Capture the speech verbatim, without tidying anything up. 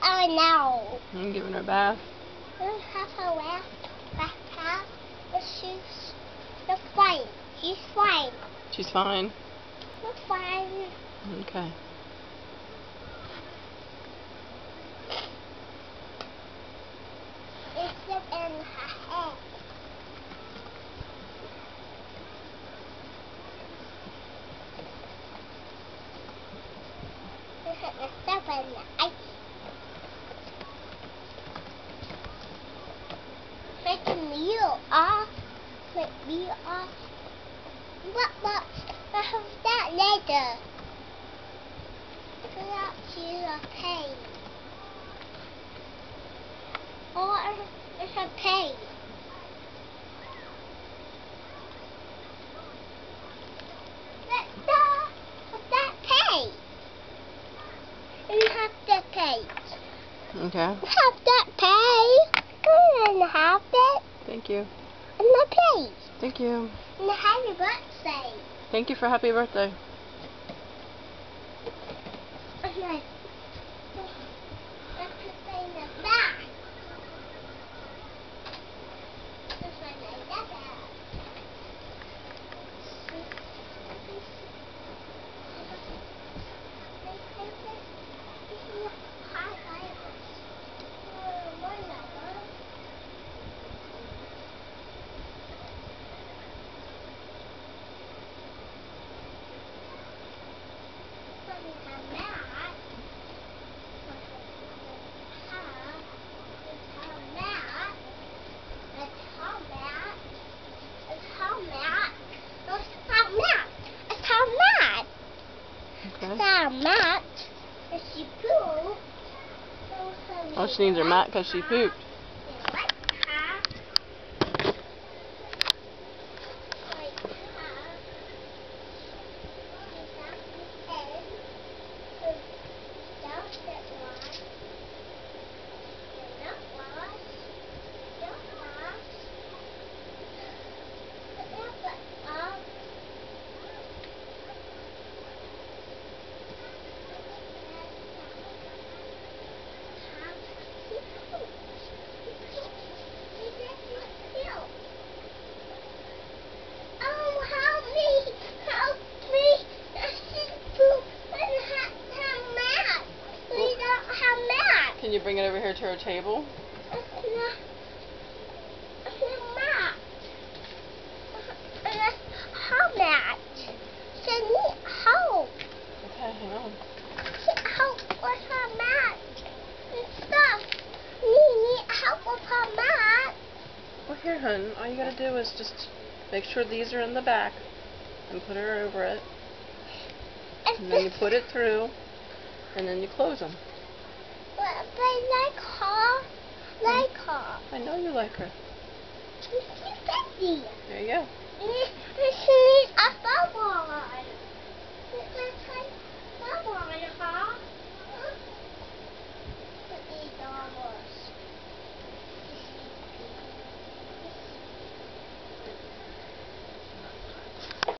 Oh no. I'm giving her a bath. I don't have a bath. Bath bath. But she's not fine. She's fine. She's fine. Not fine. Okay. It's just in her head. It's like a stuff in the ice. Make the meal off. Make meal off. What, what? I have that later. Without you a pain. Or it's a pain. Let that, that pay. You have to pay. Okay. Have that pay. And have it. Thank you. And the pay. Thank you. And the happy birthday. Thank you for happy birthday. Okay. Let's put it in the back. This one like that. Okay. That mat, if she pooped, Oh, she needs her mat because she pooped. Can you bring it over here to our table? How much? She need help. Okay, hang on. Help with her mat and stuff. We need help with her mat. Well, here, hun. All you gotta do is just make sure these are in the back and put her over it. And then you put it through, and then you close them. But I like her. Like her. I know you like her. She's fifty. There you go. She needs a bubble.